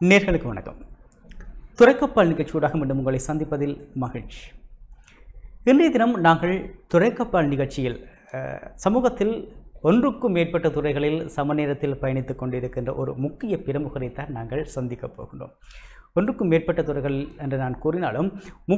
நேர்களுக்கு வணக்கம். துரைக்கப்பால் நிகழ்ச்சியூடாக மீண்டும் உங்களை சந்திப்பதில் மகிழ்ச்சி. இன்றைய தினம் நாங்கள் துரைக்கப்பால் நிகழ்ச்சியில் சமூகத்தில் ஒன்றுக்கும் மேற்பட்ட துறைகளில் சமநேரத்தில் பயணித்துக் கொண்டிருக்கின்ற ஒரு முக்கிய பிரமுகரைத்தான் நாங்கள் சந்திக்கப் போகின்றோம். ஒன்றுக்கும் மேற்பட்ட துறைகள் என்று நான் கூறினாலும்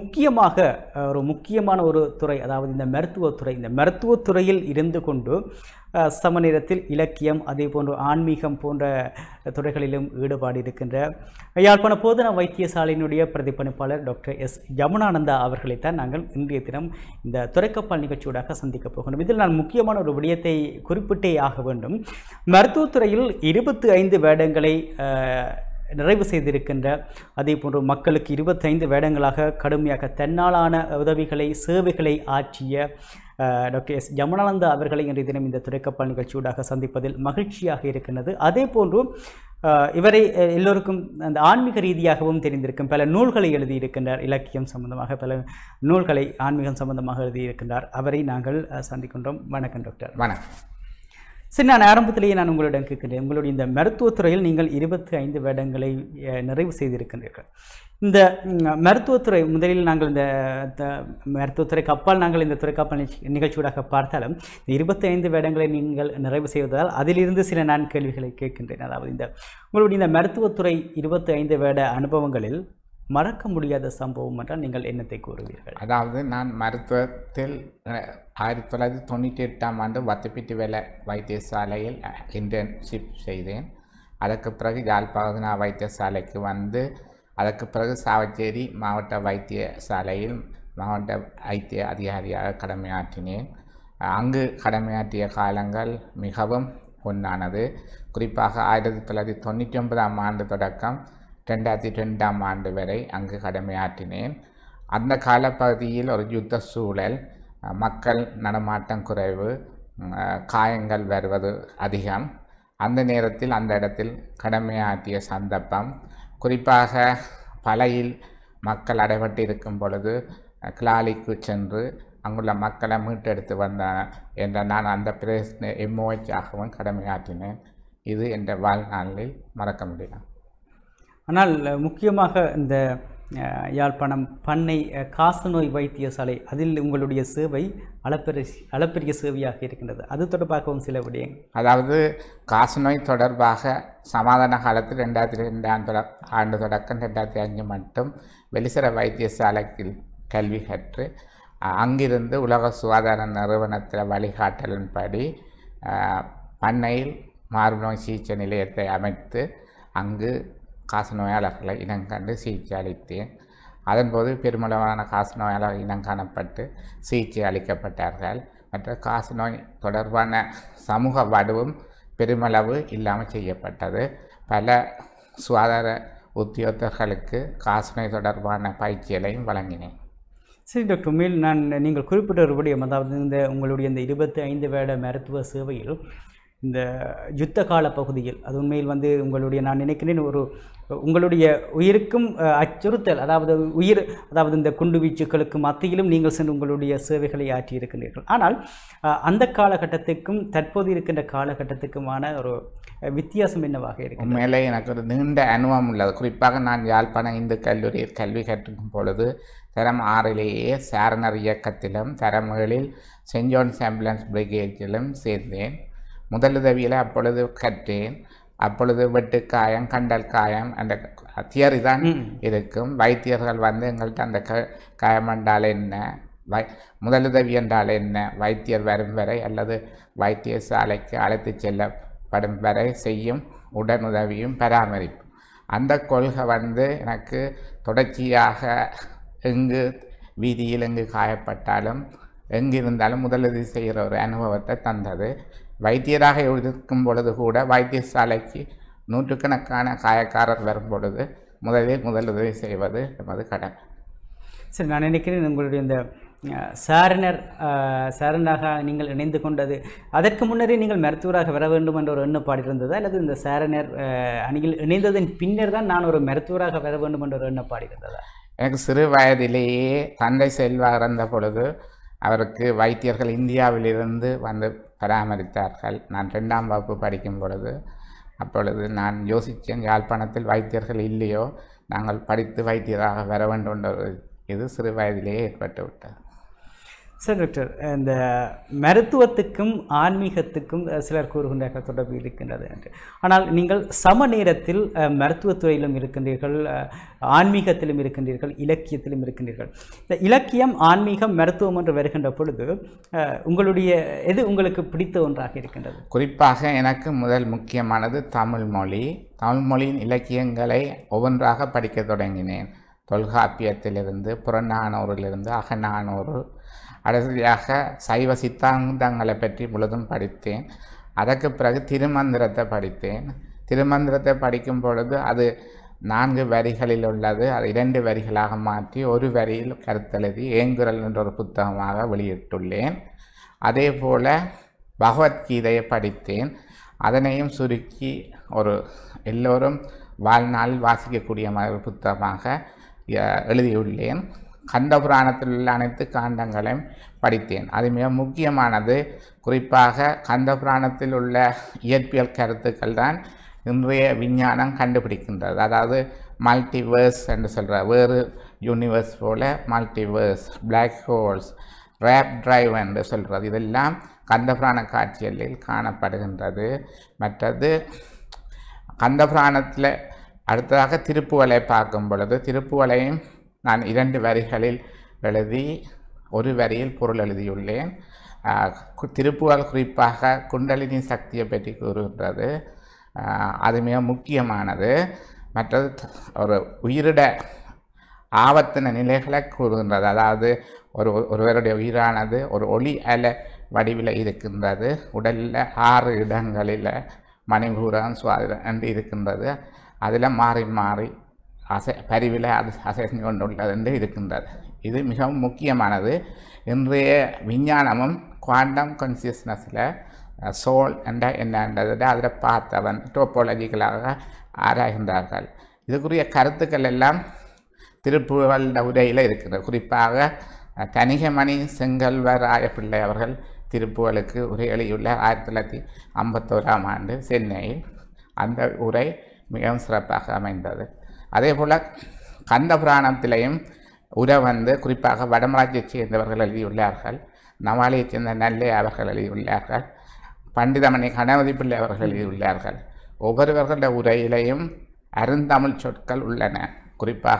முக்கியமான ஒரு துறை, அதாவது இந்த மருத்துவத்துறை. இந்த மருத்துவத்துறையில் இருந்து கொண்டு சமநேரத்தில் இலக்கியம், அதே போன்று ஆன்மீகம் போன்ற துறைகளிலும் ஈடுபாடு இருக்கின்ற யாழ்ப்பாண போதனா வைத்தியசாலையினுடைய பிரதிபலிப்பாளர் டாக்டர் எஸ் யமுனானந்தா அவர்களைத்தான் நாங்கள் இன்றைய தினம் இந்த துரைக்கப்பால் நிகழ்ச்சியூடாக சந்திக்கப் போகின்றோம். இதில் நான் முக்கியமான ஒரு விடயத்தை குறிப்பிட்டே ஆக வேண்டும். மருத்துவத்துறையில் 25 வேடங்களை நிறைவு செய்திருக்கின்ற, அதே போன்று மக்களுக்கு 25 வேடங்களாக கடுமையாக தன்னாலான உதவிகளை சேவைகளை ஆற்றிய டாக்டர் எஸ் யமுனானந்தா அவர்களை இன்றைய தினம் இந்த துரைக்கப்பால் நிகழ்ச்சியூடாக சந்திப்பதில் மகிழ்ச்சியாக இருக்கின்றது. அதே போன்று இவரை எல்லோருக்கும் அந்த ஆன்மீக ரீதியாகவும் தெரிந்திருக்கும். பல நூல்களை எழுதியிருக்கின்றார், இலக்கியம் சம்பந்தமாக பல நூல்களை ஆன்மீகம் சம்பந்தமாக எழுதியிருக்கின்றார். அவரை நாங்கள் சந்திக்கின்றோம். வணக்கம் டாக்டர். வணக்கம். சரி, நான் ஆரம்பத்திலேயே உங்களிடம் கேட்கின்றேன். உங்களுடைய இந்த மருத்துவத்துறையில் நீங்கள் 25 வேடங்களை நிறைவு செய்திருக்கின்றீர்கள். இந்த மருத்துவத்துறை முதலில் நாங்கள் இந்த மருத்துவத்துறைக்கு அப்பால் நாங்கள் இந்த துரைக்கப்பால் நிகழ்ச்சியூடாக பார்த்தாலும் இந்த 25 வேடங்களை நீங்கள் நிறைவு செய்வதால் அதிலிருந்து சில நான் கேள்விகளை கேட்கின்றேன். அதாவது உங்களுடைய இந்த மருத்துவத்துறை 25 வேட அனுபவங்களில் மறக்க முடியாத சம்பவம் என்றால் நீங்கள் என்னத்தை கூறுவீர்கள்? அதாவது நான் மருத்துவத்தில் 1998ஆம் ஆண்டு வத்துப்பிட்டி வேலை வைத்தியசாலையில் இன்டர்ன்ஷிப் செய்தேன். அதற்கு பிறகு யாழ்ப்பாண வைத்தியசாலைக்கு வந்து அதற்கு பிறகு சாவச்சேரி மாவட்ட வைத்தியசாலையில் மாவட்ட வைத்திய அதிகாரியாக கடமையாற்றினேன். அங்கு கடமையாற்றிய காலங்கள் மிகவும் பொன்னானது. குறிப்பாக 1999ஆம் ஆண்டு தொடக்கம் 2002ஆம் ஆண்டு வரை அங்கு கடமையாற்றினேன். அந்த காலப்பகுதியில் ஒரு யுத்த சூழல், மக்கள் நடமாட்டம் குறைவு, காயங்கள் வருவது அதிகம். அந்த நேரத்தில் அந்த இடத்தில் கடமையாற்றிய சந்தர்ப்பம், குறிப்பாக பலையில் மக்கள் அடைபட்டு இருக்கும் பொழுது கிளாலிக்கு சென்று அங்குள்ள மக்களை மீட்டெடுத்து வந்தேன் என்ற நான் அந்த பிரச்சனை எம்ஓஹாகவும் கடமையாற்றினேன். இது என்ற வாழ்நாளில் மறக்க முடியும். ஆனால் முக்கியமாக இந்த யாழ்ப்பாணம் பண்ணை காசநோய் வைத்தியசாலை, அதில் உங்களுடைய சேவை அளப்பெரிய சேவையாக இருக்கின்றது. அது தொடர்பாகவும் சில விடயங்கள். அதாவது காசநோய் தொடர்பாக சமாதான காலத்தில் 2002ஆம் ஆண்டு தொடக்கம் 2005 மட்டும் வெளிசர வைத்தியசாலைக்கு கல்வி கற்று அங்கிருந்து உலக சுகாதார நிறுவனத்தில் வழிகாட்டலின்படி பண்ணையில் மார்புநோய் சிகிச்சை நிலையத்தை அமைத்து அங்கு காசநோயாளர்களை இனங்கண்டு சிகிச்சை அளித்தேன். அதன்போது பெருமளவான காசநோயாளர்கள் இனங்காணப்பட்டு சிகிச்சை அளிக்கப்பட்டார்கள். மற்ற காசநோய் தொடர்பான சமூக வடுவும் பெருமளவு இல்லாமல் செய்யப்பட்டது. பல சுகாதார உத்தியோகர்களுக்கு காசநோய் தொடர்பான பயிற்சிகளையும் வழங்கினேன். சரி டாக்டர், நீங்கள் குறிப்பிட்ட ஒரு விடயம், அதாவது உங்களுடைய இந்த 25 வேட மருத்துவ சேவையில் இந்த யுத்த கால பகுதியில் அது உண்மையில் உங்களுடைய, நான் நினைக்கிறேன், உங்களுடைய உயிருக்கும் அச்சுறுத்தல், அதாவது இந்த குண்டு வீச்சுக்களுக்கு மத்தியிலும் நீங்கள் சென்று உங்களுடைய சேவைகளை ஆற்றியிருக்கின்றீர்கள். ஆனால் அந்த காலகட்டத்துக்கும் தற்போது இருக்கின்ற காலகட்டத்துக்குமான ஒரு வித்தியாசம் என்னவாக இருக்கு? உண்மையிலே எனக்கு ஒரு நீண்ட அனுபவம் உள்ளது. குறிப்பாக நான் யாழ்ப்பாணம் இந்து கல்லூரியில் கல்வி கற்கும் பொழுது தரம் 6லேயே சாரணர் இயக்கத்திலும் தரம் 7ல் சென்ட் ஜான்ஸ் ஆம்புலன்ஸ் பிரிகேடிலும் சேர்ந்தேன். முதலுதவியில் அப்பொழுது கற்றேன். அப்பொழுது வெட்டுக்காயம், கண்டல் காயம் அந்த தியரி தான் இருக்கும். வைத்தியர்கள் எங்கள்கிட்ட அந்த காயம் என்றால் என்ன, முதலுதவி என்றால் என்ன, வைத்தியர் வரும் வரை அல்லது வைத்தியசாலைக்கு அழைத்து செல்லப்படும் வரை செய்யும் உடனுதவியும் பராமரிப்பு, அந்த கொள்கை எனக்கு தொடர்ச்சியாக எங்கு வீதியில் எங்கு காயப்பட்டாலும் எங்கிருந்தாலும் முதலுதவி செய்கிற ஒரு அனுபவத்தை தந்தது. வைத்தியராக இருக்கும் பொழுது கூட வைத்தியசாலைக்கு நூற்றுக்கணக்கான காயக்காரர் வரும் பொழுது முதலுதவி செய்வது எமது கடமை. சரி, நான் நினைக்கிறேன் உங்களுடைய இந்த சாரணராக நீங்கள் இணைந்து கொண்டது, அதற்கு முன்னரே நீங்கள் மருத்துவராக வர வேண்டும் என்ற ஒரு எண்ணப்பாடு இருந்ததா, அல்லது இந்த சாரணர் அணியில் இணைந்ததன் பின்னர் தான் நான் ஒரு மருத்துவராக வர வேண்டும் என்ற ஒரு எண்ணப்பாடு இருந்ததா? எனக்கு சிறு வயதிலேயே தந்தை செல்வா இறந்த பொழுது அவருக்கு வைத்தியர்கள் இந்தியாவிலிருந்து பராமரித்தார்கள். நான் 2ஆம் வகுப்பு படிக்கும் பொழுது அப்பொழுது நான் யோசித்தேன், யாழ்ப்பாணத்தில் வைத்தியர்கள் இல்லையோ, நாங்கள் படித்து வைத்தியராக வர வேண்டும் என்ற ஒரு இது சிறு வயதிலேயே ஏற்பட்டு விட்டது. சரி டாக்டர், இந்த மருத்துவத்துக்கும் ஆன்மீகத்துக்கும் சிலர் கூறுகின்ற தொடர்பு இருக்கின்றது என்று. ஆனால் நீங்கள் சம நேரத்தில் மருத்துவத்துறையிலும் இருக்கின்றீர்கள், ஆன்மீகத்திலும் இருக்கின்றீர்கள், இலக்கியத்திலும் இருக்கின்றீர்கள். இந்த இலக்கியம், ஆன்மீகம், மருத்துவம் என்று வருகின்ற பொழுது உங்களுடைய எது உங்களுக்கு பிடித்த ஒன்றாக இருக்கின்றது? குறிப்பாக எனக்கு முதல் முக்கியமானது தமிழ் மொழி. தமிழ் மொழியின் இலக்கியங்களை ஒவ்வொன்றாக படிக்க தொடங்கினேன். தொல்காப்பியத்திலிருந்து, புறநானூறிலிருந்து, அகநானூறு, அடுத்ததாக சைவ சித்தாந்தங்களை பற்றி முழுதும் படித்தேன். அதற்கு பிறகு திருமந்திரத்தை படித்தேன். திருமந்திரத்தை படிக்கும் பொழுது அது 4 வரிகளில் உள்ளது. அது 2 வரிகளாக மாற்றி ஒரு வரியில் கருத்தெழுதி ஏங்குரல் என்ற ஒரு புத்தகமாக வெளியிட்டுள்ளேன். அதே போல் பகவத்கீதையை படித்தேன். அதனையும் சுருக்கி ஒரு எல்லோரும் வாழ்நாளில் வாசிக்கக்கூடிய மாதிரி புத்தகமாக எழுதியுள்ளேன். கந்த புராணத்தில் உள்ள அனைத்து காண்டங்களையும் படித்தேன். அது மிக முக்கியமானது. குறிப்பாக கந்த புராணத்தில் உள்ள இயற்பியல் கருத்துக்கள் தான் இன்றைய விஞ்ஞானம் கண்டுபிடிக்கின்றது. அதாவது மல்டிவர்ஸ் என்று சொல்கிற, வேறு யூனிவர்ஸ் போல multiverse, black holes, warp drive என்று சொல்கிறது, இதெல்லாம் கந்த புராண காட்சிகளில் காணப்படுகின்றது. மற்றது கந்த புராணத்தில் அடுத்ததாக திருப்புவலை பார்க்கும் பொழுது, திருப்புவலையும் நான் 2 வரிகளில் எழுதி ஒரு வரியில் பொருள் எழுதியுள்ளேன். திருப்புவல் குறிப்பாக குண்டலினி சக்தியை பற்றி கூறுகின்றது. அது மிக முக்கியமானது. மற்றது ஒரு உயிரிட ஆபத்தின நிலைகளை கூறுகின்றது. அதாவது ஒருவருடைய உயிரானது ஒரு ஒளி அலை வடிவில் இருக்கின்றது. உடலில் 6 இடங்களில் மணிபூரம், சுவாதிரம் என்று இருக்கின்றது. அதில் மாறி மாறி பரிவில் அது அசைந்து கொண்டுள்ளது என்று இருக்கின்றது. இது மிகவும் முக்கியமானது. இன்றைய விஞ்ஞானமும் குவாண்டம் கான்சியஸ்னஸில் சோல் என்ற என்னன்றதை அதில் பார்த்தவன் டோப்போலஜிக்கலாக ஆராய்கின்றார்கள். இதுக்குரிய கருத்துக்கள் எல்லாம் திருப்புகழ் உரையில் இருக்கிறது. குறிப்பாக தனிகமணி செங்கல்வராய பிள்ளை அவர்கள் திருப்புகழுக்கு உரை எழுதியுள்ள 1951ஆம் ஆண்டு சென்னையில். அந்த உரை மிகவும் சிறப்பாக அமைந்தது. அதே போல் கந்த புராணத்திலையும் உரை குறிப்பாக வடமராட்சியைச் சேர்ந்தவர்கள் எழுதியுள்ளார்கள். நவாலியைச் சேர்ந்த நல்லே அவர்கள் எழுதியுள்ளார்கள். பண்டிதமணி கணபதி பிள்ளை அவர்கள் எழுதியுள்ளார்கள். ஒவ்வொருவர்களுடைய உரையிலையும் அருந்தமிழ் சொற்கள் உள்ளன. குறிப்பாக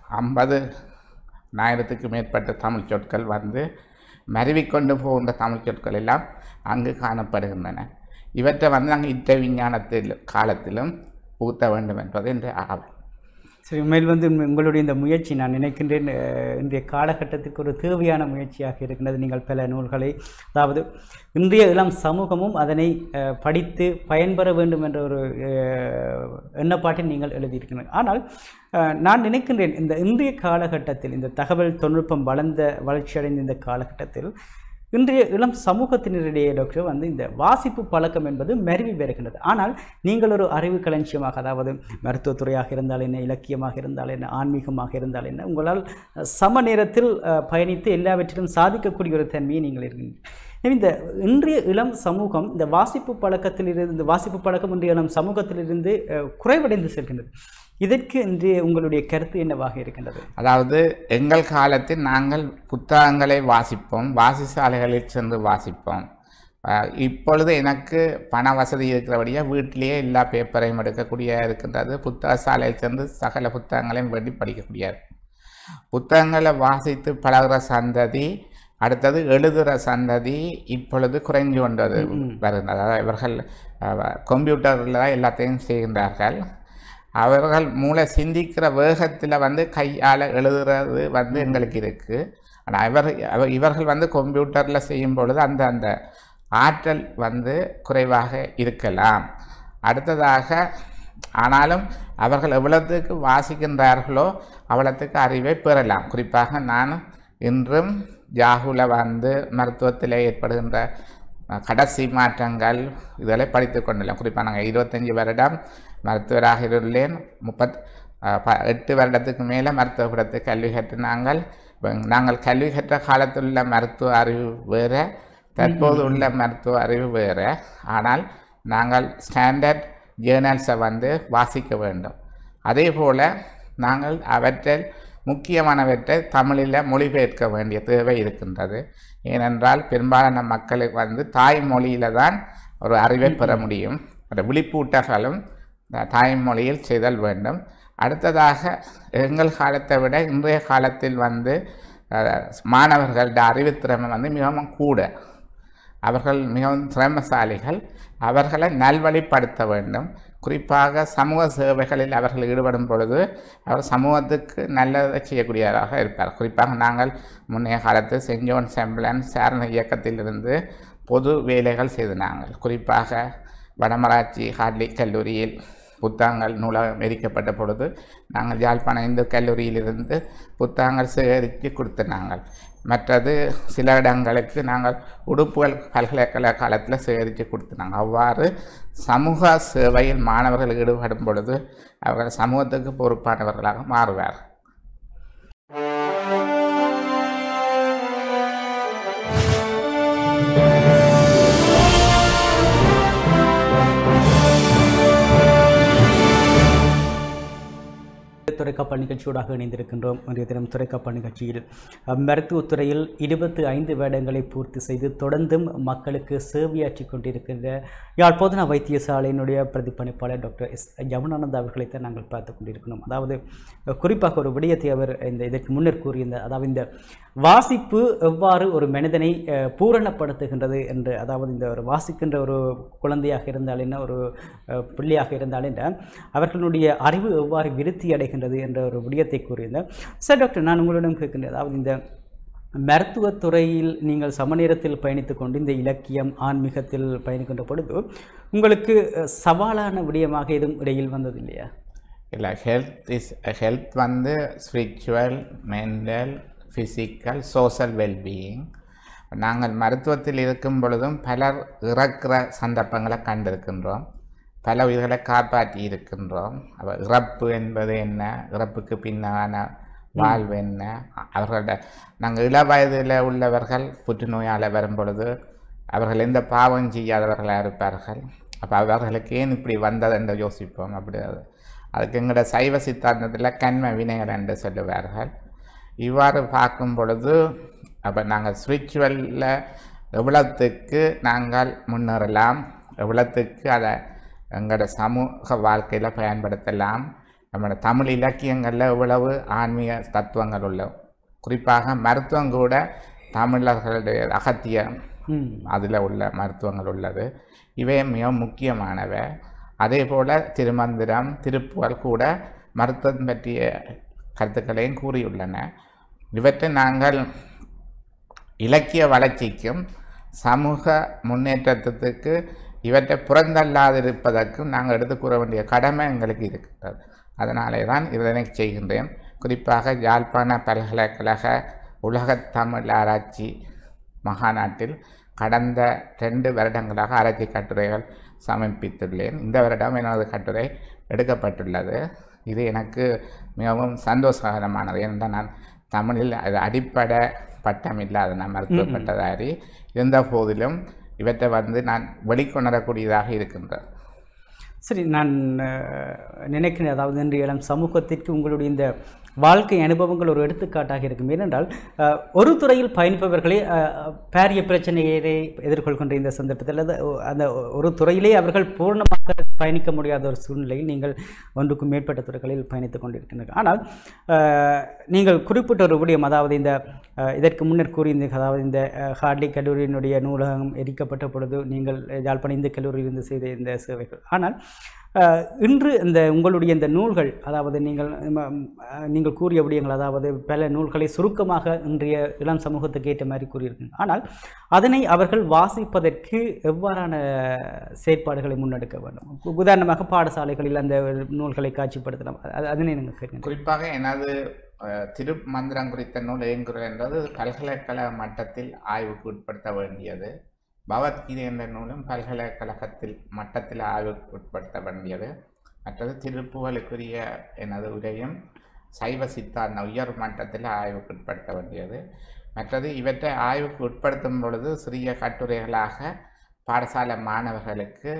50,000க்கு மேற்பட்ட தமிழ் சொற்கள் மருவிக்கொண்டு போகின்ற தமிழ் சொற்கள் எல்லாம் அங்கு காணப்படுகின்றன. இவற்றை நாங்கள் இத்த விஞ்ஞானத்தில் காலத்திலும் புகுத்த வேண்டும் என்பது என்று ஆவல். சரி, உண்மையில் உங்களுடைய இந்த முயற்சி நான் நினைக்கின்றேன் இன்றைய காலகட்டத்துக்கு ஒரு தேவையான முயற்சியாக இருக்கின்றது. நீங்கள் பல நூல்களை, அதாவது இன்றைய இளம் சமூகமும் அதனை படித்து பயன்பெற வேண்டும் என்ற ஒரு எண்ணப்பாட்டில் நீங்கள் எழுதியிருக்கிறீர்கள். ஆனால் நான் நினைக்கின்றேன் இந்த இன்றைய காலகட்டத்தில், இந்த தகவல் தொழில்நுட்பம் வளர்ச்சியடைந்த இந்த காலகட்டத்தில் இன்றைய இளம் சமூகத்தினரிடையே டாக்டர் இந்த வாசிப்பு பழக்கம் என்பது மருவி வருகின்றது. ஆனால் நீங்கள் ஒரு அறிவு களஞ்சியமாக, அதாவது மருத்துவத்துறையாக இருந்தால் என்ன, இலக்கியமாக இருந்தால் என்ன, ஆன்மீகமாக இருந்தால் என்ன, உங்களால் சம நேரத்தில் பயணித்து எல்லாவற்றிலும் சாதிக்கக்கூடிய ஒரு தன்மையை நீங்கள் இருக்கின்றீர்கள். இந்த இன்றைய இளம் சமூகம் இந்த வாசிப்பு பழக்கம் இன்றைய இளம் சமூகத்திலிருந்து குறைவடைந்து செல்கின்றது. இதற்கு இன்றைய உங்களுடைய கருத்து என்னவாக இருக்கின்றது? அதாவது எங்கள் காலத்தில் நாங்கள் புத்தகங்களை வாசிப்போம், வாசிசாலைகளில் சென்று வாசிப்போம். இப்பொழுது எனக்கு பண வசதி இருக்கிறபடியாக வீட்டிலேயே எல்லா பேப்பரையும் எடுக்கக்கூடிய இருக்கின்றது. புத்தக சாலையில் சென்று சகல புத்தகங்களையும் வேண்டி படிக்கக்கூடியது. புத்தகங்களை வாசித்து பழகிற சந்ததி, அடுத்தது எழுதுகிற சந்ததி இப்பொழுது குறைஞ்சு கொண்டது வருகின்றது. அதாவது இவர்கள் கம்ப்யூட்டரில் தான் எல்லாத்தையும் செய்கின்றார்கள். அவர்கள் மூளை சிந்திக்கிற வேகத்தில் கையால் எழுதுறது எங்களுக்கு இருக்குது. ஆனால் இவர்கள் கம்ப்யூட்டரில் செய்யும் பொழுது அந்த ஆற்றல் குறைவாக இருக்கலாம். அடுத்ததாக ஆனாலும் அவர்கள் எவ்வளவுக்கு வாசிக்கின்றார்களோ அவ்வளவுக்கு அறிவை பெறலாம். குறிப்பாக நான் இன்றும் யாகுல மருத்துவத்தில் ஏற்படுகின்ற கடைசி மாற்றங்கள் இதெல்லாம் படித்து கொண்டுள்ளேன். குறிப்பாக நாங்கள் 25 வருடம் மருத்துவராக இருந்தேன். 8 வருடத்துக்கு மேலே மருத்துவ படத்தை கல்வி கற்று நாங்கள் கல்வி கற்ற காலத்தில் உள்ள மருத்துவ அறிவு வேறு, தற்போது உள்ள மருத்துவ அறிவு வேறு. ஆனால் நாங்கள் ஸ்டாண்டர்ட் ஜேர்னல்ஸை வந்து வாசிக்க வேண்டும். அதே போல் நாங்கள் அவற்றில் முக்கியமானவற்றை தமிழில் மொழிபெயர்க்க வேண்டிய தேவை இருக்கின்றது. ஏனென்றால் பெரும்பாலான மக்களுக்கு வந்து தாய்மொழியில் தான் ஒரு அறிவை பெற முடியும். அந்த விழிப்பூட்டல்களும் தாய்மொழியில் செய்தல் வேண்டும். அடுத்ததாக எங்கள் காலத்தை விட இன்றைய காலத்தில் வந்து மாணவர்களோட அறிவுத்திறமை வந்து மிகவும் கூட. அவர்கள் மிகவும் திறமைசாலிகள். அவர்களை நல்வழிப்படுத்த வேண்டும். குறிப்பாக சமூக சேவைகளில் அவர்கள் ஈடுபடும் பொழுது அவர் சமூகத்துக்கு நல்லதை செய்யக்கூடியவராக இருப்பார். குறிப்பாக நாங்கள் முன்னைய காலத்தில் சென்ட் ஜோன்ஸ் ஆம்புலன்ஸ் சாரண இயக்கத்திலிருந்து பொது வேலைகள் செய்து நாங்கள் குறிப்பாக வடமராட்சி ஹார்ட்லி கல்லூரியில் புத்தகங்கள் நூலகம் எரிக்கப்பட்ட பொழுது நாங்கள் யாழ்ப்பாணம் இந்து கல்லூரியிலிருந்து புத்தகங்கள் சேகரித்து கொடுத்து நாங்கள் மற்றது சில இடங்களுக்கு நாங்கள் உடுப்புகள் பல்கலைக்கழக காலத்தில் சேகரித்து கொடுத்துனாங்க. அவ்வாறு சமூக சேவையில் மாணவர்கள் ஈடுபடும் பொழுது அவர்கள் சமூகத்துக்கு பொறுப்பானவர்களாக மாறுவார். துறைக்கப்பல் நிகழ்ச்சியோடாக இணைந்திருக்கின்றோம். இன்றைய தினம் துறைக்கப்பல் நிகழ்ச்சியில் மருத்துவத்துறையில் 25 வருடங்களை பூர்த்தி செய்து தொடர்ந்தும் மக்களுக்கு சேவையாற்றி கொண்டிருக்கின்ற யாழ் போதனா வைத்தியசாலையினுடைய பிரதிபலிப்பாளர் டாக்டர் எஸ் யமுனானந்த் அவர்களைத்தான் நாங்கள் பார்த்து கொண்டிருக்கிறோம். அதாவது குறிப்பாக ஒரு விடயத்தை அவர் இதற்கு முன்னர் கூறியிருந்தார். அதாவது இந்த வாசிப்பு எவ்வாறு ஒரு மனிதனை பூரணப்படுத்துகின்றது என்று, அதாவது இந்த ஒரு வாசிக்கின்ற ஒரு குழந்தையாக இருந்தால் என்ன, ஒரு பிள்ளையாக இருந்தால் என்ன, அவர்களுடைய அறிவு எவ்வாறு விருத்தி அடைகின்றது என்ற ஒரு விடயத்தை கூறியிருந்தார். சார் டாக்டர், நான் உங்களிடம் கேட்கின்றேன், அதாவது இந்த மருத்துவத்துறையில் நீங்கள் சமநேரத்தில் பயணித்து கொண்டு இந்த இலக்கியம் ஆன்மீகத்தில் பயணிக்கின்ற பொழுது உங்களுக்கு சவாலான விடயமாக எதுவும் இடையில் வந்தது இல்லையா? இல்லை, ஹெல்த் வந்து spiritual, mental, physical, social wellbeing. நாங்கள் மருத்துவத்தில் இருக்கும் பொழுதும் பலர் இறக்கிற சந்தர்ப்பங்களை கண்டிருக்கின்றோம். பல உயிர்களை காப்பாற்றி இருக்கின்றோம். இறப்பு என்பது என்ன, இறப்புக்கு பின்னான வாழ்வு என்ன, அவர்களோட நாங்கள் இள வயதில் உள்ளவர்கள் புற்றுநோயால் வரும் பொழுது அவர்கள் எந்த பாவம் செய்யாதவர்களாக இருப்பார்கள். அப்போ அவர்களுக்கு ஏன் இப்படி வந்தது என்று யோசிப்போம். அப்படி அதுக்கு எங்களோட சைவ சித்தாந்தத்தில் கண்ம வினைகள் என்று சொல்லுவார்கள். இவ்வாறு பார்க்கும் பொழுது அப்போ நாங்கள் ஸ்பிரிச்சுவலில் எவ்வளத்துக்கு நாங்கள் முன்னேறலாம், எவ்வளத்துக்கு அதை எங்களோட சமூக வாழ்க்கையில் பயன்படுத்தலாம், நம்மளோட தமிழ் இலக்கியங்களில் எவ்வளவு ஆன்மீக தத்துவங்கள் உள்ள, குறிப்பாக மருத்துவம் கூட தமிழர்களுடைய அகத்தியம் அதில் உள்ள மருத்துவங்கள் உள்ளது. இவை மிக முக்கியமானவை. அதே போல் திருமந்திரம், திருப்புகழ் கூட மருத்துவம் பற்றிய கருத்துக்களையும் கூறியுள்ளன. இவற்றை நாங்கள் இலக்கிய வளர்ச்சிக்கும் சமூக முன்னேற்றத்துக்கு இவற்றை புறந்தள்ளாதிருப்பதற்கும் நாங்கள் எடுத்து கூற வேண்டிய கடமை எங்களுக்கு இருக்கிறது. அதனாலே தான் இதனை செய்கின்றேன். குறிப்பாக யாழ்ப்பாண பல்கலைக்கழக உலகத் தமிழ் ஆராய்ச்சி மகாநாட்டில் கடந்த 2 வருடங்களாக ஆராய்ச்சி கட்டுரைகள் சமர்ப்பித்துள்ளேன். இந்த வருடம் எனது கட்டுரை எடுக்கப்பட்டுள்ளது. இது எனக்கு மிகவும் சந்தோஷகரமானது. ஏனென்றால் நான் தமிழில் அது அடிப்படை பட்டம் இல்லாத நான் மருத்துவ பட்டதாரி இருந்த போதிலும் இவற்றை வந்து நான் வெளிக்கொணரக்கூடியதாக இருக்கின்றேன். சரி, நான் நினைக்கிறேன், அதாவது இன்றைய இளம் சமூகத்திற்கு உங்களுடைய இந்த வாழ்க்கை அனுபவங்கள் ஒரு எடுத்துக்காட்டாக இருக்கும். ஏனென்றால் ஒரு துறையில் பயணிப்பவர்களே பாரிய பிரச்சனையை எதிர்கொள்கின்ற இந்த சந்தர்ப்பத்தில் அந்த ஒரு துறையிலே அவர்கள் பூர்ணமாக பயணிக்க முடியாத ஒரு சூழ்நிலையில் நீங்கள் ஒன்றுக்கும் மேற்பட்ட துறைகளில் பயணித்துக் கொண்டிருக்கின்றனர். ஆனால் நீங்கள் குறிப்பிட்ட ஒரு விடயம், அதாவது இந்த இதற்கு முன்னர் கூறியிருந்த, அதாவது இந்த ஹார்ட்லி கல்லூரியினுடைய நூலகம் எரிக்கப்பட்ட பொழுது நீங்கள் யாழ்ப்பாணம் இந்து கல்லூரியிலிருந்து செய்த இந்த சேவைகள். ஆனால் இன்று இந்த உங்களுடைய இந்த நூல்கள், அதாவது நீங்கள் கூறிய விடயங்கள், அதாவது பல நூல்களை சுருக்கமாக இன்றைய இளம் சமூகத்துக்கு ஏற்ற மாதிரி கூறியிருக்கீங்க. ஆனால் அதனை அவர்கள் வாசிப்பதற்கு எவ்வாறான செயற்பாடுகளை முன்னெடுக்க வேண்டும்? உதாரணமாக பாடசாலைகளில் அந்த நூல்களை காட்சிப்படுத்தலாம், அதனை நீங்கள் கேட்க. குறிப்பாக எனது திருமந்திரம் குறித்த நூல் ஏங்குறல் என்றது பல்கலைக்கழக மட்டத்தில் ஆய்வுக்கு உட்படுத்த வேண்டியது. பகவத்கீதை என்ற நூலும் பல்கலைக்கழகத்தில் மட்டத்தில் ஆய்வுக்கு உட்படுத்த வேண்டியது. மற்றது திருப்புகழுக்குரிய எனது உரையும் சைவ சித்தாந்த உயர் மட்டத்தில் ஆய்வுக்கு உட்படுத்த வேண்டியது. மற்றது இவற்றை ஆய்வுக்கு உட்படுத்தும் பொழுது சிறிய கட்டுரைகளாக பாடசாலை மாணவர்களுக்கு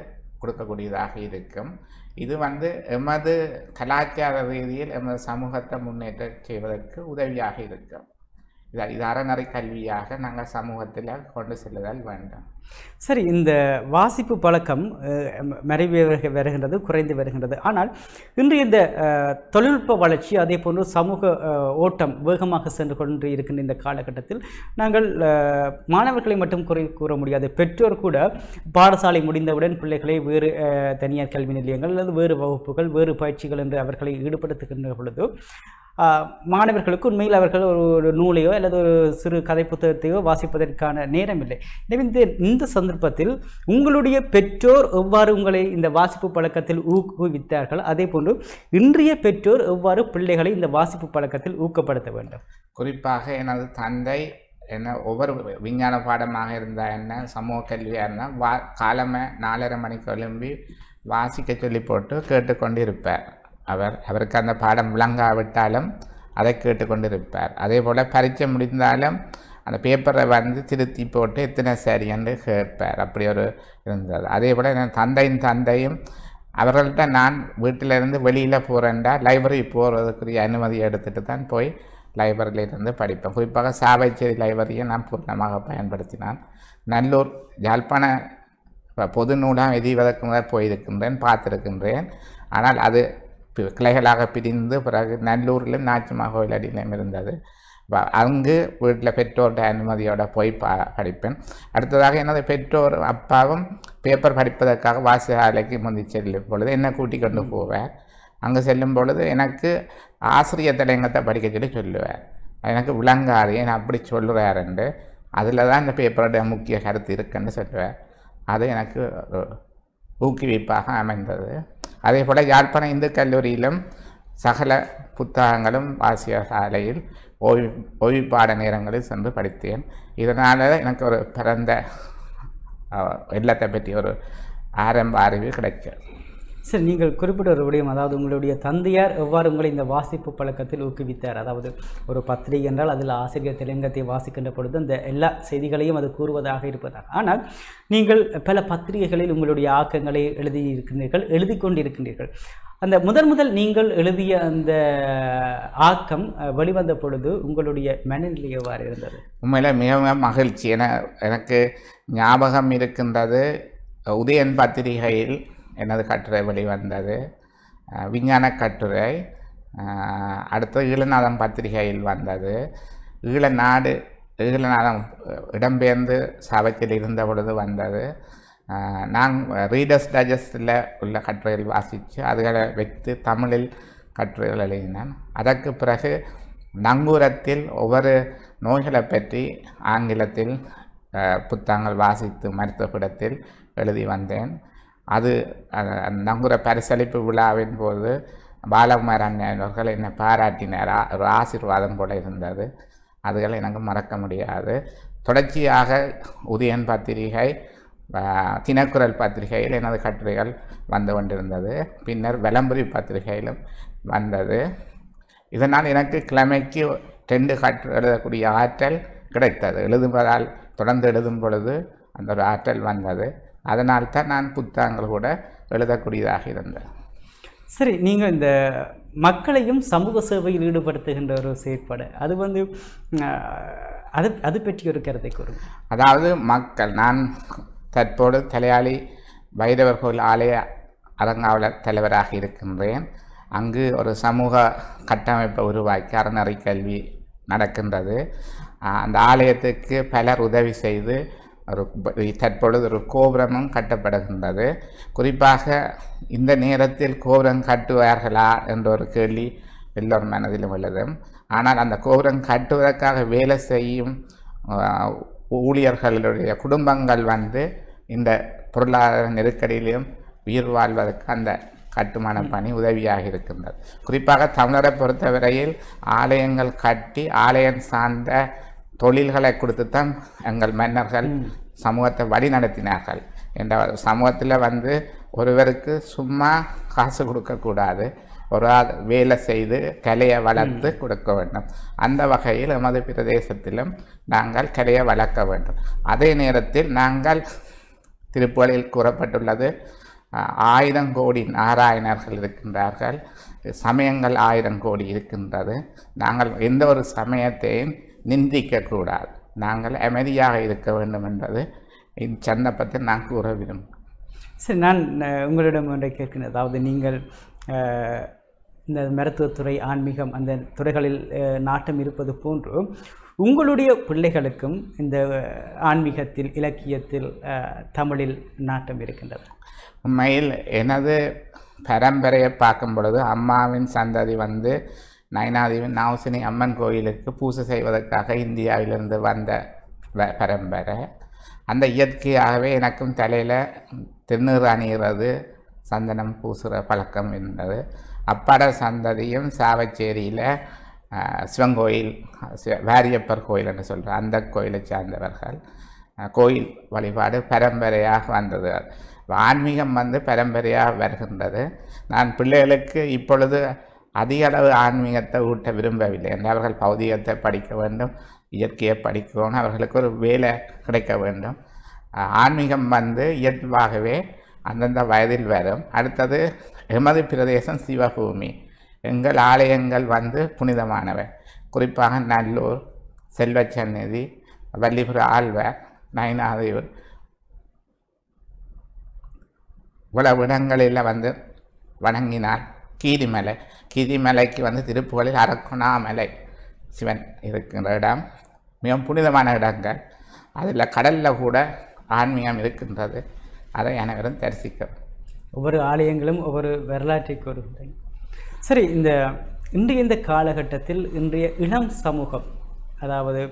கொடுக்கக்கூடியதாக இருக்கும். இது எமது கலாச்சார ரீதியில் எமது சமூகத்தை முன்னேற்றம் செய்வதற்கு உதவியாக இருக்கும். இது அறநெறி கல்வியாக நாங்கள் சமூகத்தில் கொண்டு செல்லுதல் வேண்டும். சரி, இந்த வாசிப்பு பழக்கம் மறைவு வருகின்றது, குறைந்து வருகின்றது. ஆனால் இன்று இந்த தொழில்நுட்ப வளர்ச்சி, அதே போன்று சமூக ஓட்டம் வேகமாக சென்று கொண்டு இருக்கின்ற இந்த காலகட்டத்தில் நாங்கள் மாணவர்களை மட்டும் கூற முடியாது. பெற்றோர் கூட பாடசாலை முடிந்தவுடன் பிள்ளைகளை வேறு தனியார் கல்வி நிலையங்கள் அல்லது வேறு வகுப்புகள், வேறு பயிற்சிகள் என்று அவர்களை ஈடுபடுத்துகின்ற பொழுது மாணவர்களுக்கு உண்மையில் அவர்கள் ஒரு நூலையோ அல்லது ஒரு சிறு கதை புத்தகத்தையோ வாசிப்பதற்கான நேரம் இல்லை. எனவே இந்த சந்தர்ப்பத்தில் உங்களுடைய பெற்றோர் எவ்வாறு உங்களை இந்த வாசிப்பு பழக்கத்தில் ஊக்குவித்தார்கள், அதே போன்று இன்றைய பெற்றோர் எவ்வாறு பிள்ளைகளை இந்த வாசிப்பு பழக்கத்தில் ஊக்கப்படுத்த வேண்டும்? குறிப்பாக எனது தந்தை என்ன ஒவ்வொரு விஞ்ஞான பாடமாக இருந்தால் என்ன, சமூக கல்வியாக இருந்தால் காலமே 4:30 மணிக்கு எழும்பி வாசிக்க சொல்லி போட்டு கேட்டுக்கொண்டு இருப்பார். அவருக்கு அந்த பாடம் விளங்காவிட்டாலும் அதை கேட்டுக்கொண்டிருப்பார். அதே போல் பரீட்சை முடிந்தாலும் அந்த பேப்பரை திருத்தி போட்டு எத்தனை சரி என்று கேட்பார். அப்படி ஒரு இருந்தது. அதே போல் என் தந்தையும் அவர்கள்ட்ட நான் வீட்டிலிருந்து வெளியில் போகிறேன்டா லைப்ரரி போகிறதுக்குரிய அனுமதி எடுத்துகிட்டு தான் போய் லைப்ரரியிலிருந்து படிப்பேன். குறிப்பாக சாவைச்சேரி லைப்ரரியை நான் பூர்ணமாக பயன்படுத்தினான். நல்லூர் யாழ்ப்பாண பொது நூலாக எதிவதற்கு முதல் போயிருக்கின்றேன், பார்த்துருக்கின்றேன். ஆனால் அது கிளைகளாக பிரிந்து பிறகு நல்லூரில் நாச்சிமா கோயில் அடியிலும் இருந்தது. அங்கு வீட்டில் பெற்றோர்கிட்ட அனுமதியோடு போய் படிப்பேன். அடுத்ததாக எனது பெற்றோர் அப்பாவும் பேப்பர் படிப்பதற்காக வாசகாலைக்கு முந்தி செல்லும் பொழுது என்னை கூட்டிக் கொண்டு போவார். அங்கே செல்லும் பொழுது எனக்கு ஆசிரியர் தலையங்கத்தை படிக்க சொல்லி சொல்லுவார். எனக்கு விளங்காது, ஏன் அப்படி சொல்லுறாருண்டு, அதில் தான் இந்த பேப்பரோட முக்கிய கருத்து இருக்குன்னு சொல்லுவார். அது எனக்கு ஊக்குவிப்பாக அமைந்தது. அதே போல் யாழ்ப்பாண இந்து கல்லூரியிலும் சகல புத்தகங்களும் வாசியசாலையில் ஓய்வு பாட நேரங்களில் சென்று படித்தேன். இதனால் எனக்கு ஒரு பிறந்த இல்லத்தை பற்றி ஒரு ஆரம்ப அறிவு கிடைச்சது. சரி, நீங்கள் குறிப்பிட்ட ஒரு விடயம், அதாவது உங்களுடைய தந்தையார் எவ்வாறு உங்களை இந்த வாசிப்பு பழக்கத்தில் ஊக்குவித்தார். அதாவது ஒரு பத்திரிகை என்றால் அதில் ஆசிரியர் தெலுங்கத்தை வாசிக்கின்ற பொழுது அந்த எல்லா செய்திகளையும் அது கூறுவதாக இருப்பதாக. ஆனால் நீங்கள் பல பத்திரிகைகளில் உங்களுடைய ஆக்கங்களை எழுதி கொண்டிருக்கின்றீர்கள். அந்த முதல் நீங்கள் எழுதிய அந்த ஆக்கம் வெளிவந்த பொழுது உங்களுடைய மனநிலை எவ்வாறு இருந்தது? உண்மையில் மிகவும் மகிழ்ச்சி. எனக்கு ஞாபகம் இருக்கின்றது, உதயன் பத்திரிகையில் எனது கட்டுரை வெளிவந்தது, விஞ்ஞான கட்டுரை. அடுத்து ஈழநாதம் பத்திரிகையில் வந்தது. ஈழநாதம் இடம்பெயர்ந்து சாவச்சில் இருந்த பொழுது வந்தது. நான் ரீடர்ஸ் டைஜஸ்டில் உள்ள கட்டுரைகள் வாசித்து அதுகளை வைத்து தமிழில் கட்டுரைகள் எழுதினேன். அதற்கு பிறகு நங்கூரத்தில் ஒவ்வொரு நோய்களை பற்றி ஆங்கிலத்தில் புத்தகங்கள் வாசித்து மருத்துவப்படத்தில் எழுதி வந்தேன். அது நங்கூர பரிசளிப்பு விழாவின் போது பாலகுமாரன் அவர்கள் என்னை பாராட்டினார். ஒரு ஆசீர்வாதம் போல இருந்தது. அதுகளை எனக்கு மறக்க முடியாது. தொடர்ச்சியாக உதயன் பத்திரிகை, தினக்குரல் பத்திரிகையில் எனது கட்டுரைகள் வந்து கொண்டிருந்தது. பின்னர் விளம்பரி பத்திரிகையிலும் வந்தது. இதனால் எனக்கு கிழமைக்கு 2 கட்டுரை எழுதக்கூடிய ஆற்றல் கிடைத்தது. எழுதுவதால் தொடர்ந்து எழுதும் பொழுது அந்த ஒரு ஆற்றல் வந்தது. அதனால்தான் நான் புத்தகங்கள் கூட எழுதக்கூடியதாக இருந்தேன். சரி, நீங்கள் இந்த மக்களையும் சமூக சேவையில் ஈடுபடுத்துகின்ற ஒரு செயற்பாடு, அது பற்றி ஒரு கருத்தை கூறுங்க. அதாவது நான் தற்போது தலையாளி வைரவர் கோயில் ஆலய அறங்காவலர் தலைவராக இருக்கின்றேன். அங்கு ஒரு சமூக கட்டமைப்பை உருவாக்கி அறநெறி கல்வி நடக்கின்றது. அந்த ஆலயத்துக்கு பலர் உதவி செய்து தற்பொழுது ஒரு கோபுரமும் கட்டப்படுகின்றது. குறிப்பாக இந்த நேரத்தில் கோபுரம் கட்டுவார்களா என்ற ஒரு கேள்வி எல்லோர் மனதிலும் உள்ளது. ஆனால் அந்த கோபுரம் கட்டுவதற்காக வேலை செய்யும் ஊழியர்களுடைய குடும்பங்கள் இந்த பொருளாதார நெருக்கடியிலும் உயிர் வாழ்வதற்கு அந்த கட்டுமான பணி உதவியாக இருக்கின்றது. குறிப்பாக தமிழரை பொறுத்தவரையில் ஆலயங்கள் கட்டி ஆலயம் சார்ந்த தொழில்களை கொடுத்துத்தான் எங்கள் மன்னர்கள் சமூகத்தை வழி நடத்தினார்கள். என்ற சமூகத்தில் ஒருவருக்கு சும்மா காசு கொடுக்கக்கூடாது, ஒரு வேலை செய்து கலையை வளர்த்து கொடுக்க வேண்டும். அந்த வகையில் எமது பிரதேசத்திலும் நாங்கள் கலையை வளர்க்க வேண்டும். அதே நேரத்தில் நாங்கள் திருப்புகளில் கூறப்பட்டுள்ளது, 1000 கோடி நாராயணர்கள் இருக்கின்றார்கள், சமயங்கள் 1000 கோடி இருக்கின்றது. நாங்கள் எந்த ஒரு சமயத்தையும் நிந்திக்கக்கூடாது, நாங்கள் அமைதியாக இருக்க வேண்டும் என்பது இச்சந்தர்ப்பத்தில் நான் கூற விரும்புகிறேன். சரி, நான் உங்களிடம் ஒன்றை கேட்கிறேன். அதாவது நீங்கள் இந்த மருத்துவத்துறை, ஆன்மீகம் அந்த துறைகளில் நாட்டம் இருப்பது போன்று உங்களுடைய பிள்ளைகளுக்கும் இந்த ஆன்மீகத்தில், இலக்கியத்தில், தமிழில் நாட்டம் இருக்கின்றது? உண்மையில் எனது பரம்பரையை பார்க்கும் பொழுது அம்மாவின் சந்ததி வந்து நயனாதேவி நவசினி அம்மன் கோயிலுக்கு பூஜை செய்வதற்காக இந்தியாவிலிருந்து வந்த பரம்பரை. அந்த இயற்கையாகவே எனக்கும் தலையில் திருநீர் அணிகிறது, சந்தனம் பூசுகிற பழக்கம் இருந்தது. அப்பாட சந்ததியும் சாவச்சேரியில் சிவங்கோயில், வாரியப்பர் கோயில் என்று சொல்கிற அந்த கோயிலை சார்ந்தவர்கள். கோயில் வழிபாடு பரம்பரையாக வந்தது. ஆன்மீகம் வந்து பரம்பரையாக வருகின்றது. நான் பிள்ளைகளுக்கு இப்பொழுது அதிக அளவு ஆன்மீகத்தை ஊட்ட விரும்பவில்லை என்று அவர்கள் பௌதிகத்தை படிக்க வேண்டும், இயற்கையை படிக்கணும், அவர்களுக்கு ஒரு வேலை கிடைக்க வேண்டும். ஆன்மீகம் வந்து இயல்பாகவே அந்தந்த வயதில் வரும். அடுத்தது எமது பிரதேசம் சிவபூமி, எங்கள் ஆலயங்கள் வந்து புனிதமானவை. குறிப்பாக நல்லூர், செல்வச்சந்நிதி, வள்ளிபுர ஆழ்வார், நயனாதேவி இவ்வளவு இடங்களில் வந்து வணங்கினார். கீரிமலைக்கு வந்து திருப்புகளில் அரக்குணாமலை சிவன் இருக்கின்ற இடம் மிகவும் புனிதமான இடங்கள். அதில் கடலில் கூட ஆன்மீகம் இருக்கின்றது. அதை அனைவரும் தரிசிக்க. ஒவ்வொரு ஆலயங்களும் ஒவ்வொரு வரலாற்றை கூறுகின்றன. சரி, இன்றைய காலகட்டத்தில் இன்றைய இளம் சமூகம், அதாவது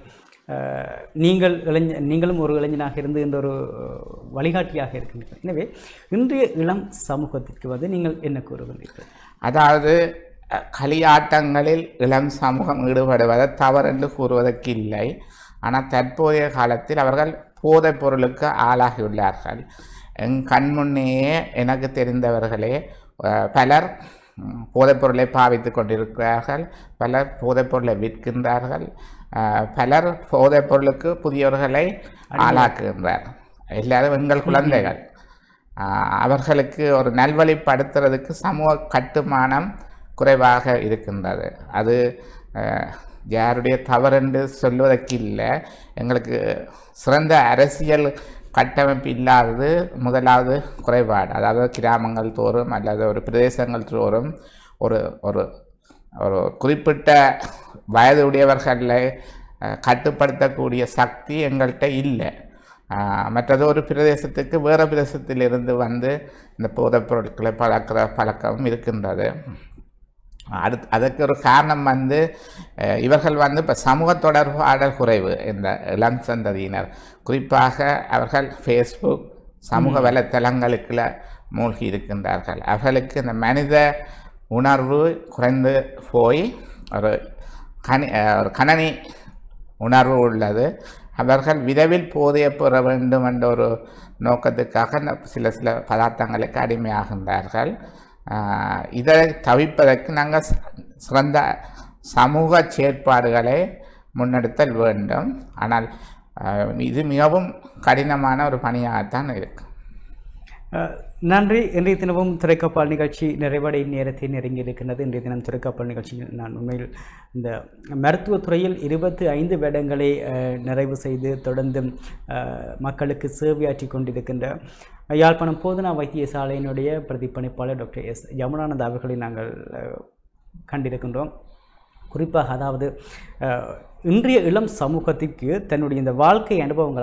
நீங்களும் ஒரு இளைஞனாக இருந்து இந்த ஒரு வழிகாட்டியாக இருக்கின்றீர்கள். எனவே இன்றைய இளம் சமூகத்திற்கு வந்து நீங்கள் என்ன கூறுகின்றீர்கள்? அதாவது களியாட்டங்களில் இளம் சமூகம் ஈடுபடுவதை தவறென்று கூறுவதற்கு இல்லை. ஆனால் தற்போதைய காலத்தில் அவர்கள் போதைப் பொருளுக்கு ஆளாகியுள்ளார்கள். என் கண்முன்னேயே எனக்கு தெரிந்தவர்களே பலர் போதைப்பொருளை பாவித்து கொண்டிருக்கிறார்கள், பலர் போதைப்பொருளை விற்கின்றார்கள், பலர் போதைப்பொருளுக்கு புதியவர்களை ஆளாக்குகின்றார். எல்லாரும் எங்கள் குழந்தைகள். அவர்களுக்கு ஒரு நல்வழிப்படுத்துறதுக்கு சமூக கட்டுமானம் குறைவாக இருக்கின்றது. அது யாருடைய தவறென்று சொல்வதற்கு இல்லை. எங்களுக்கு சிறந்த அரசியல் கட்டமைப்பு இல்லாதது முதலாவது குறைபாடு. அதாவது கிராமங்கள் தோறும் அல்லது ஒரு பிரதேசங்கள் தோறும் ஒரு ஒரு ஒரு குறிப்பிட்ட வயது உடையவர்களை கட்டுப்படுத்தக்கூடிய சக்தி எங்கள்கிட்ட இல்லை. மற்றது ஒரு பிரதேசத்துக்கு வேறு பிரதேசத்திலிருந்து வந்து இந்த போதைப் பொருட்களை பழக்கம் இருக்கின்றது. அதற்கு ஒரு காரணம் வந்து இவர்கள் வந்து இப்போ சமூக தொடர்பாடல் குறைவு. இந்த இளம் சந்ததியினர் குறிப்பாக அவர்கள் ஃபேஸ்புக், சமூக வலைத்தளங்களுக்குள்ள மூழ்கி இருக்கின்றார்கள். அவர்களுக்கு இந்த மனித உணர்வு குறைந்து போய் ஒரு கணனி உணர்வு உள்ளது. அவர்கள் விரைவில் போதைய பெற வேண்டும் என்ற ஒரு நோக்கத்துக்காக சில பதார்த்தங்களுக்கு அடிமையாகின்றார்கள். இதை தவிர்ப்பதற்கு நாங்கள் சிறந்த சமூக செயற்பாடுகளை முன்னெடுத்தல் வேண்டும். ஆனால் இது மிகவும் கடினமான ஒரு பணியாகத்தான் இருக்கு. நன்றி. இன்றைய தினமும் துறைக்கப்பால் நிகழ்ச்சி நிறைவடையும் நேரத்தை நெருங்கி இருக்கின்றது. இன்றைய தினம் துறைக்கப்பால் நிகழ்ச்சியில் நான் உண்மையில் இந்த மருத்துவத்துறையில் 25 வருடங்களை நிறைவு செய்து தொடர்ந்து மக்களுக்கு சேவையாற்றி கொண்டிருக்கின்ற யாழ்ப்பாணம் போதனா வைத்தியசாலையினுடைய பிரதிப்பணிப்பாளர் டாக்டர் எஸ் யமுனானந்த் அவர்களை நாங்கள் கண்டிருக்கின்றோம். குறிப்பாக அதாவது இன்றைய இளம் சமூகத்திற்கு தன்னுடைய இந்த வாழ்க்கை அனுபவங்கள்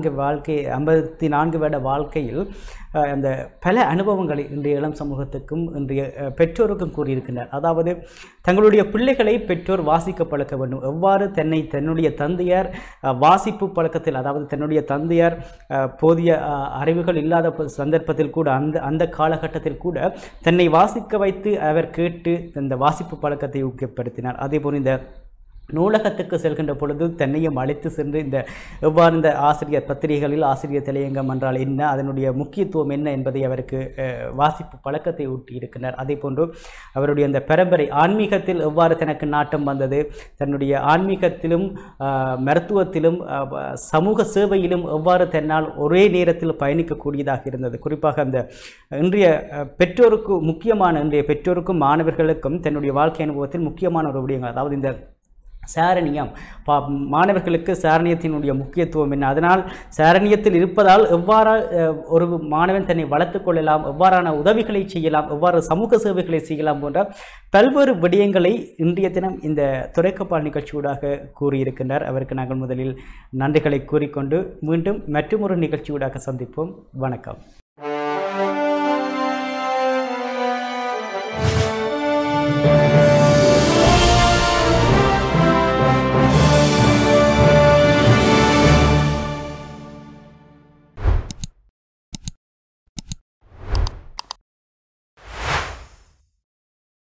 54 வருட வாழ்க்கையில் அந்த பல அனுபவங்களை இன்றைய இளம் சமூகத்துக்கும் இன்றைய பெற்றோருக்கும் கூறியிருக்கின்றனர். அதாவது தங்களுடைய பிள்ளைகளை பெற்றோர் வாசிக்க பழக்க வேண்டும். எவ்வாறு தன்னுடைய தந்தையார் வாசிப்பு பழக்கத்தில், அதாவது தன்னுடைய தந்தையார் போதிய அறிவுகள் இல்லாத சந்தர்ப்பத்தில் கூட அந்த காலகட்டத்தில் கூட தன்னை வாசிக்க வைத்து அவர் கேட்டு இந்த வாசிப்பு பழக்கத்தை ஊக்கப்படுத்தினார். அதேபோல் இந்த நூலகத்துக்கு செல்கின்ற பொழுது தன்னையும் அழைத்து சென்று எவ்வாறு இந்த ஆசிரியர் பத்திரிகைகளில் ஆசிரியர் தலையங்கம் என்றால் என்ன, அதனுடைய முக்கியத்துவம் என்ன என்பதை அவருக்கு வாசிப்பு பழக்கத்தை ஊட்டி இருக்கின்றார். அதே போன்று அவருடைய அந்த பரம்பரை ஆன்மீகத்தில் எவ்வாறு தனக்கு நாட்டம் வந்தது, தன்னுடைய ஆன்மீகத்திலும் மருத்துவத்திலும் சமூக சேவையிலும் எவ்வாறு தன்னால் ஒரே நேரத்தில் பயணிக்கக்கூடியதாக இருந்தது. குறிப்பாக அந்த இன்றைய பெற்றோருக்கும் மாணவர்களுக்கும் தன்னுடைய வாழ்க்கை அனுபவத்தில் முக்கியமான ஒரு விடயங்கள், அதாவது இந்த சாரணியம், மாணவர்களுக்கு சாரணியத்தினுடைய முக்கியத்துவம் என்ன, அதனால் சாரணியத்தில் இருப்பதால் எவ்வாறு ஒரு மாணவன் தன்னை வளர்த்து கொள்ளலாம், எவ்வாறான உதவிகளை செய்யலாம், எவ்வாறு சமூக சேவைகளை செய்யலாம் போன்ற பல்வேறு விடயங்களை இன்றைய தினம் இந்த துறைக்கப்பால் நிகழ்ச்சியூடாக கூறியிருக்கின்றார். அவருக்கு நாங்கள் முதலில் நன்றிகளை கூறிக்கொண்டு மீண்டும் மற்றொரு நிகழ்ச்சியூடாக சந்திப்போம். வணக்கம்.